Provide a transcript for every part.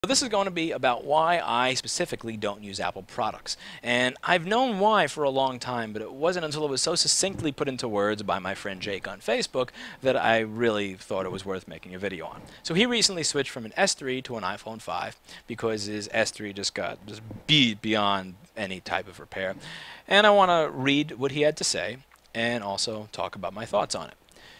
This is going to be about why I specifically don't use Apple products. And I've known why for a long time, but it wasn't until it was so succinctly put into words by my friend Jake on Facebook that I really thought it was worth making a video on. So he recently switched from an S3 to an iPhone 5 because his S3 just got beat beyond any type of repair. And I want to read what he had to say and also talk about my thoughts on it.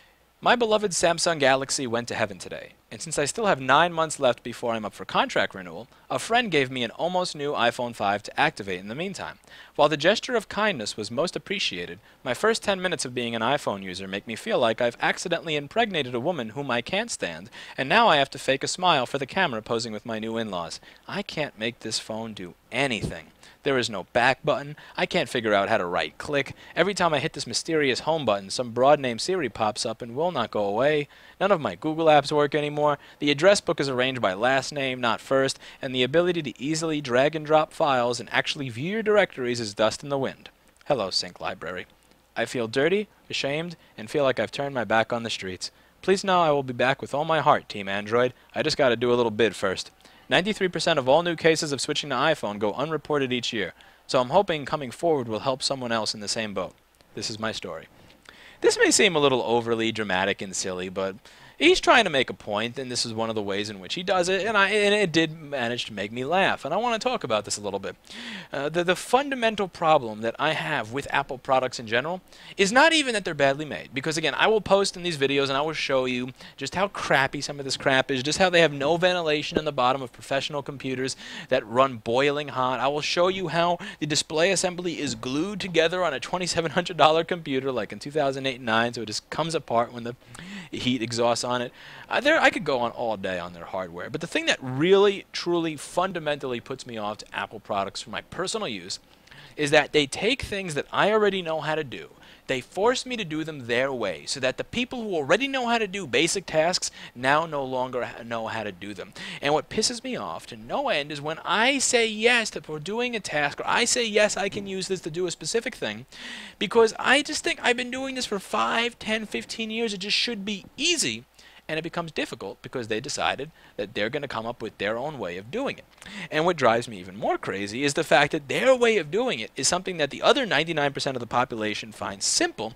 My beloved Samsung Galaxy went to heaven today, and since I still have 9 months left before I'm up for contract renewal, a friend gave me an almost new iPhone 5 to activate in the meantime. While the gesture of kindness was most appreciated, my first 10 minutes of being an iPhone user make me feel like I've accidentally impregnated a woman whom I can't stand, and now I have to fake a smile for the camera posing with my new in-laws. I can't make this phone do anything. There is no back button. I can't figure out how to right click. Every time I hit this mysterious home button, some broad name Siri pops up and will not go away. None of my Google apps work anymore. The address book is arranged by last name, not first, and the ability to easily drag and drop files and actually view your directories is dust in the wind. Hello, Sync Library. I feel dirty, ashamed, and feel like I've turned my back on the streets. Please know I will be back with all my heart, Team Android. I just gotta do a little bid first. 93% of all new cases of switching to iPhone go unreported each year, so I'm hoping coming forward will help someone else in the same boat. This is my story. This may seem a little overly dramatic and silly, but he's trying to make a point, and this is one of the ways in which he does it, and it did manage to make me laugh, and I want to talk about this a little bit. The fundamental problem that I have with Apple products in general is not even that they're badly made, because again, I will post in these videos and I will show you just how crappy some of this crap is, just how they have no ventilation in the bottom of professional computers that run boiling hot. I will show you how the display assembly is glued together on a $2,700 computer like in 2008 and 9, so it just comes apart when the heat exhausts on it. I could go on all day on their hardware, but the thing that really, truly, fundamentally puts me off to Apple products for my personal use is that they take things that I already know how to do. They force me to do them their way, so that the people who already know how to do basic tasks now no longer know how to do them. And what pisses me off to no end is when I say yes for doing a task, or I say yes, I can use this to do a specific thing, because I just think I've been doing this for 5, 10, 15 years, it just should be easy. And it becomes difficult because they decided that they're going to come up with their own way of doing it. And what drives me even more crazy is the fact that their way of doing it is something that the other 99% of the population finds simple,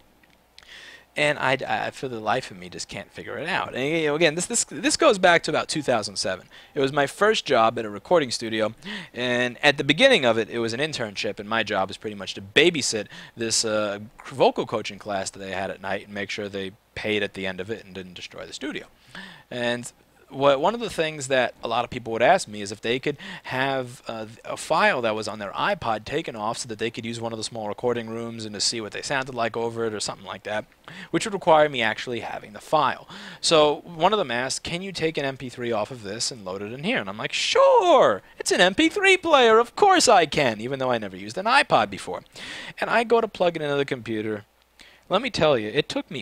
and I, for the life of me, just can't figure it out. And you know, again, this goes back to about 2007. It was my first job at a recording studio, and at the beginning of it, it was an internship, and my job was pretty much to babysit this vocal coaching class that they had at night and make sure they paid at the end of it and didn't destroy the studio. And one of the things that a lot of people would ask me is if they could have a file that was on their iPod taken off so that they could use one of the small recording rooms and to see what they sounded like over it or something like that, which would require me actually having the file. So one of them asked, can you take an MP3 off of this and load it in here? And I'm like, sure, it's an MP3 player, of course I can, even though I never used an iPod before. And I go to plug it into the computer. Let me tell you, it took me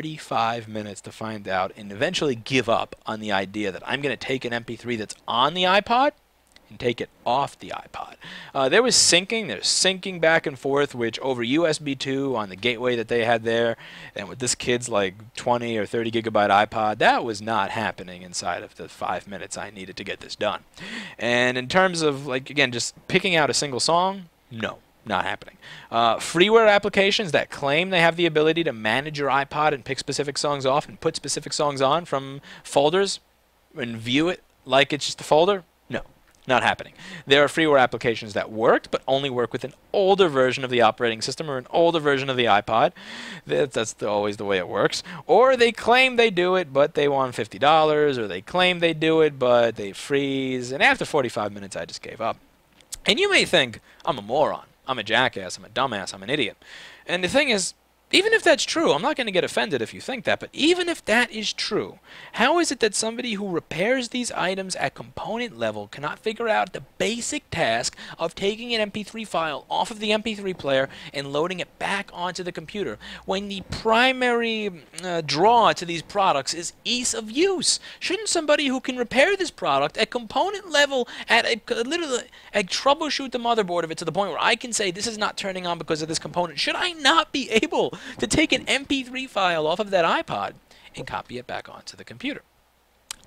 45 minutes to find out and eventually give up on the idea that I'm going to take an MP3 that's on the iPod and take it off the iPod. There's syncing back and forth, which over USB 2 on the gateway that they had there, and with this kid's like 20 or 30 gigabyte iPod, that was not happening inside of the 5 minutes I needed to get this done. And in terms of, like, again, just picking out a single song, no. Not happening. Freeware applications that claim they have the ability to manage your iPod and pick specific songs off and put specific songs on from folders and view it like it's just a folder? No, not happening. There are freeware applications that worked, but only work with an older version of the operating system or an older version of the iPod. That's always the way it works. Or they claim they do it, but they want $50, or they claim they do it, but they freeze. And after 45 minutes, I just gave up. And you may think, I'm a moron. I'm a jackass, I'm a dumbass, I'm an idiot. And the thing is, even if that's true, I'm not going to get offended if you think that, but even if that is true, how is it that somebody who repairs these items at component level cannot figure out the basic task of taking an MP3 file off of the MP3 player and loading it back onto the computer when the primary draw to these products is ease of use? Shouldn't somebody who can repair this product at component level, literally troubleshoot the motherboard of it to the point where I can say this is not turning on because of this component, should I not be able to take an MP3 file off of that iPod and copy it back onto the computer?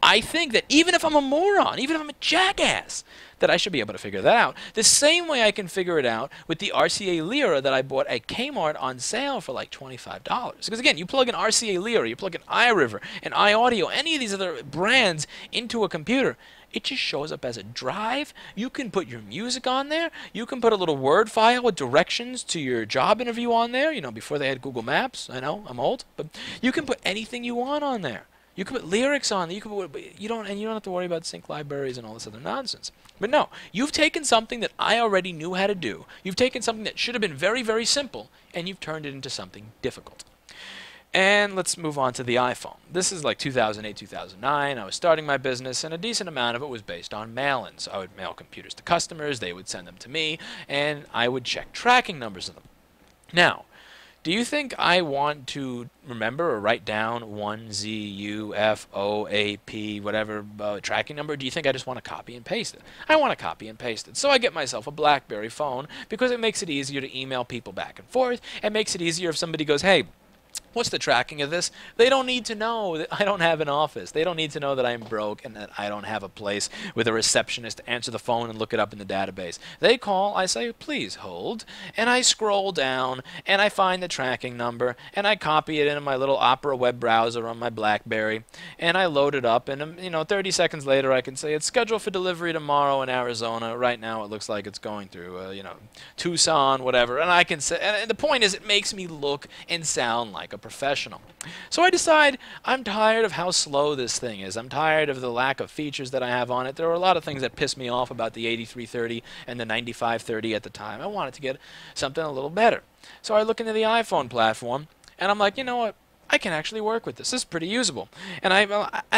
I think that even if I'm a moron, even if I'm a jackass, that I should be able to figure that out. The same way I can figure it out with the RCA Lyra that I bought at Kmart on sale for like $25. Because again, you plug an RCA Lyra, you plug an iRiver, an iAudio, any of these other brands into a computer, it just shows up as a drive. You can put your music on there. You can put a little Word file with directions to your job interview on there. You know, before they had Google Maps. I know, I'm old. But you can put anything you want on there. You can put lyrics on there. You can put, you don't have to worry about sync libraries and all this other nonsense. But no, you've taken something that I already knew how to do. You've taken something that should have been very, very simple, and you've turned it into something difficult. And let's move on to the iPhone. This is like 2008, 2009. I was starting my business, and a decent amount of it was based on mail-ins. I would mail computers to customers, they would send them to me, and I would check tracking numbers of them. Now, do you think I want to remember or write down 1ZUFOAP, whatever tracking number? Do you think I just want to copy and paste it? I want to copy and paste it. So I get myself a BlackBerry phone because it makes it easier to email people back and forth. It makes it easier if somebody goes, hey, what's the tracking of this? They don't need to know that I don't have an office. They don't need to know that I'm broke and that I don't have a place with a receptionist to answer the phone and look it up in the database. They call, I say, please hold, and I scroll down, and I find the tracking number, and I copy it into my little Opera web browser on my BlackBerry, and I load it up, and 30 seconds later I can say it's scheduled for delivery tomorrow in Arizona. Right now it looks like it's going through, Tucson, whatever, and I can say, and the point is it makes me look and sound like a professional. So I decide I'm tired of how slow this thing is. I'm tired of the lack of features that I have on it. There are a lot of things that piss me off about the 8330 and the 9530 at the time. I wanted to get something a little better. So I look into the iPhone platform, and I'm like, you know what? I can actually work with this. This is pretty usable. And I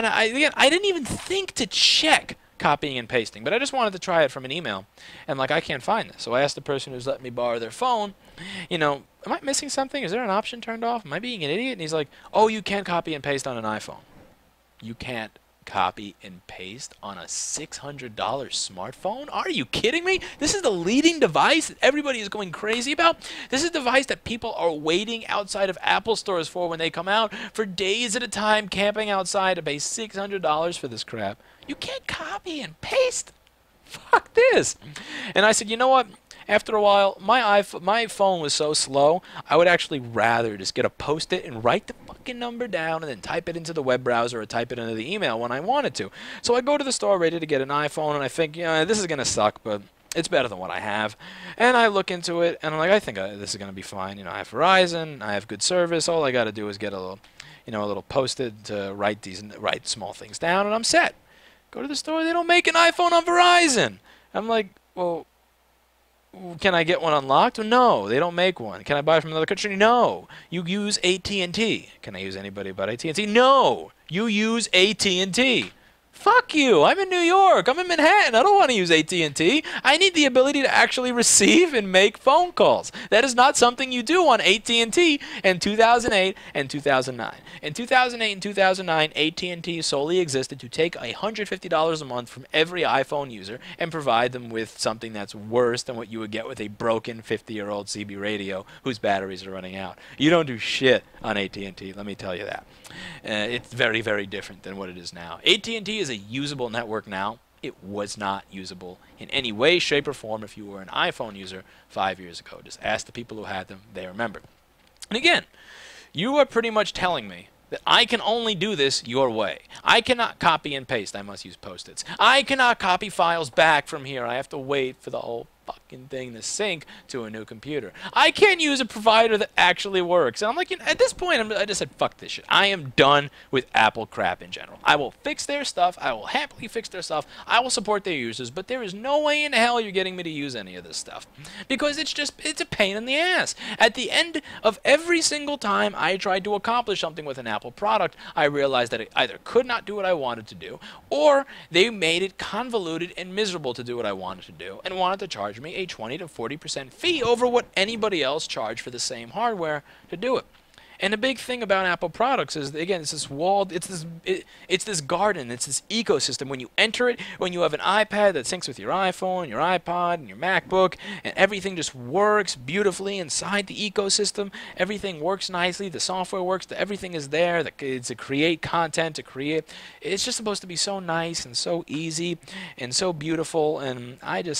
didn't even think to check copying and pasting, but I just wanted to try it from an email, and I can't find this. So I asked the person who's letting me borrow their phone, am I missing something? Is there an option turned off? Am I being an idiot? And he's like, oh, you can copy and paste on an iPhone. You can't copy and paste on a $600 smartphone? Are you kidding me? This is the leading device that everybody is going crazy about. This is a device that people are waiting outside of Apple stores for when they come out for days at a time, camping outside to pay $600 for this crap. You can't copy and paste. Fuck this. And I said, you know what? After a while, my phone was so slow, I would actually rather just get a Post-it and write the fucking number down and then type it into the web browser or type it into the email when I wanted to. So I go to the store ready to get an iPhone, and I think, this is going to suck, but it's better than what I have. And I look into it, and I'm like, I think this is going to be fine. I have Verizon, I have good service. All I got to do is get a little Post-it to write small things down, and I'm set. Go to the store, they don't make an iPhone on Verizon. I'm like, well, can I get one unlocked? Well, no, they don't make one. Can I buy it from another country? No. You use AT&T. Can I use anybody but AT&T? No. You use AT&T. Fuck you. I'm in New York. I'm in Manhattan. I don't want to use AT&T. I need the ability to actually receive and make phone calls. That is not something you do on AT&T in 2008 and 2009. In 2008 and 2009, AT&T solely existed to take $150 a month from every iPhone user and provide them with something that's worse than what you would get with a broken 50-year-old CB radio whose batteries are running out. You don't do shit on AT&T, let me tell you that. It's very, very different than what it is now. AT&T is a usable network now. It was not usable in any way, shape, or form if you were an iPhone user 5 years ago. Just ask the people who had them. They remember. And again, you are pretty much telling me that I can only do this your way. I cannot copy and paste. I must use Post-its. I cannot copy files back from here. I have to wait for the whole fucking thing to sync to a new computer. I can't use a provider that actually works. And I'm like, at this point, I just said, fuck this shit. I am done with Apple crap in general. I will fix their stuff. I will happily fix their stuff. I will support their users, but there is no way in hell you're getting me to use any of this stuff. Because it's a pain in the ass. At the end of every single time I tried to accomplish something with an Apple product, I realized that it either could not do what I wanted to do, or they made it convoluted and miserable to do what I wanted to do, and wanted to charge me a 20 to 40% fee over what anybody else charged for the same hardware to do it. And the big thing about Apple products is, again, it's this walled, it's this garden, it's this ecosystem. When you enter it, when you have an iPad that syncs with your iPhone, your iPod, and your MacBook, and everything just works beautifully inside the ecosystem, everything works nicely, the software works, everything is there, to create content, to create, it's just supposed to be so nice and so easy and so beautiful, and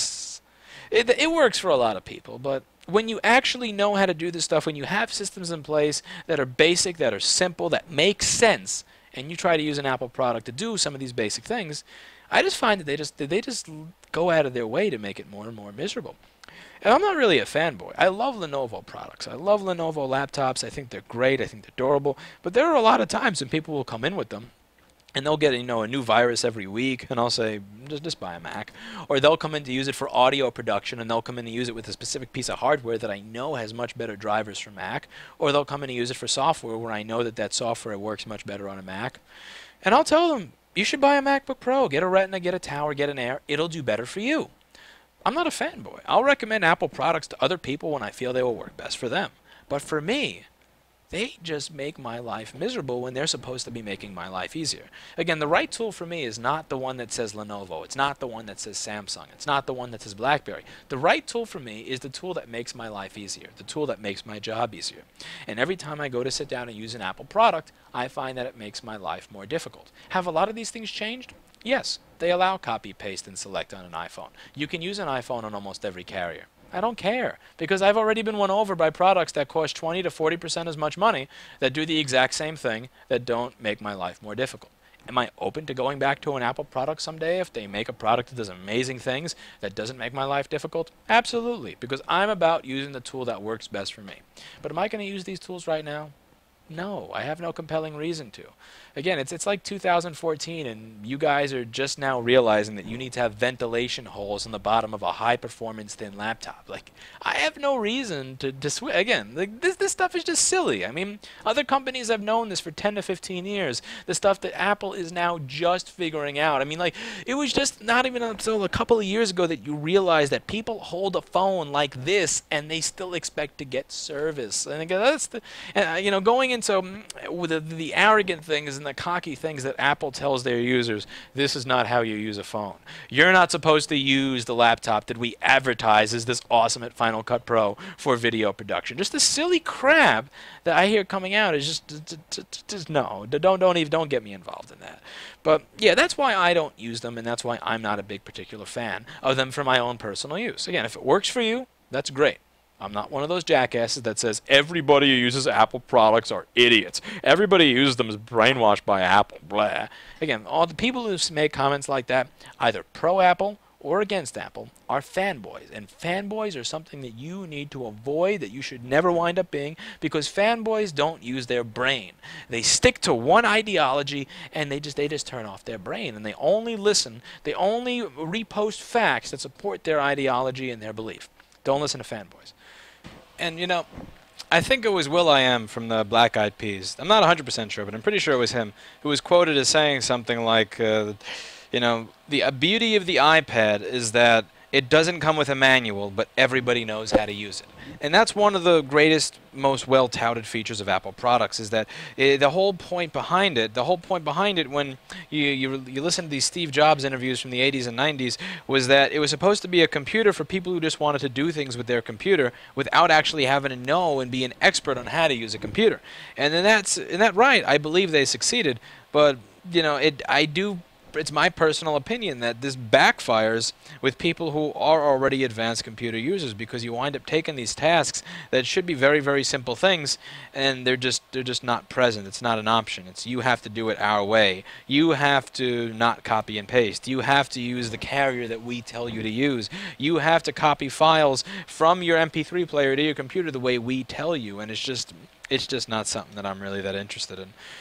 it works for a lot of people, but when you actually know how to do this stuff, when you have systems in place that are basic, that are simple, that make sense, and you try to use an Apple product to do some of these basic things, I just find that they just go out of their way to make it more and more miserable. And I'm not really a fanboy. I love Lenovo products. I love Lenovo laptops. I think they're great. I think they're durable. But there are a lot of times when people will come in with them, and they'll get a new virus every week, and I'll say, just buy a Mac. Or they'll come in to use it for audio production, and they'll come in to use it with a specific piece of hardware that I know has much better drivers for Mac. Or they'll come in to use it for software where I know that software works much better on a Mac. And I'll tell them, you should buy a MacBook Pro. Get a Retina, get a Tower, get an Air. It'll do better for you. I'm not a fanboy. I'll recommend Apple products to other people when I feel they will work best for them. But for me, they just make my life miserable when they're supposed to be making my life easier. Again, the right tool for me is not the one that says Lenovo. It's not the one that says Samsung. It's not the one that says BlackBerry. The right tool for me is the tool that makes my life easier, the tool that makes my job easier. And every time I go to sit down and use an Apple product, I find that it makes my life more difficult. Have a lot of these things changed? Yes. They allow copy, paste, and select on an iPhone. You can use an iPhone on almost every carrier. I don't care, because I've already been won over by products that cost 20 to 40% as much money, that do the exact same thing, that don't make my life more difficult. Am I open to going back to an Apple product someday if they make a product that does amazing things that doesn't make my life difficult? Absolutely, because I'm about using the tool that works best for me. But am I going to use these tools right now? No, I have no compelling reason to. Again, it's like 2014, and you guys are just now realizing that you need to have ventilation holes in the bottom of a high-performance thin laptop. Like, I have no reason to switch. Again, like, this stuff is just silly. I mean, other companies have known this for 10 to 15 years. The stuff that Apple is now just figuring out. I mean, like, it was just not even until a couple of years ago that you realized that people hold a phone like this, and they still expect to get service. And again, that's the, going into with the arrogant things and the cocky things that Apple tells their users, this is not how you use a phone. You're not supposed to use the laptop that we advertise as this awesome at Final Cut Pro for video production. Just the silly crap that I hear coming out is just no. Don't get me involved in that. But yeah, that's why I don't use them, and that's why I'm not a big particular fan of them for my own personal use. Again, if it works for you, that's great. I'm not one of those jackasses that says everybody who uses Apple products are idiots. Everybody who uses them is brainwashed by Apple. Blah. Again, all the people who make comments like that, either pro-Apple or against Apple, are fanboys. And fanboys are something that you need to avoid, that you should never wind up being, because fanboys don't use their brain. They stick to one ideology, and they just turn off their brain. And they only listen, they only repost facts that support their ideology and their belief. Don't listen to fanboys. And, I think it was will.i.am from the Black Eyed Peas. I'm not 100% sure, but I'm pretty sure it was him who was quoted as saying something like, the beauty of the iPad is that it doesn't come with a manual, but everybody knows how to use it. And that's one of the greatest, most well-touted features of Apple products, is that the whole point behind it, when you listen to these Steve Jobs interviews from the 80s and 90s, was that it was supposed to be a computer for people who just wanted to do things with their computer without actually having to know and be an expert on how to use a computer. And in that right, I believe they succeeded, but it's my personal opinion that this backfires with people who are already advanced computer users, because you wind up taking these tasks that should be very, very simple things, and they're just not present. It's not an option. It's you have to do it our way. You have to not copy and paste. You have to use the carrier that we tell you to use. You have to copy files from your MP3 player to your computer the way we tell you, and it's just not something that I'm really that interested in.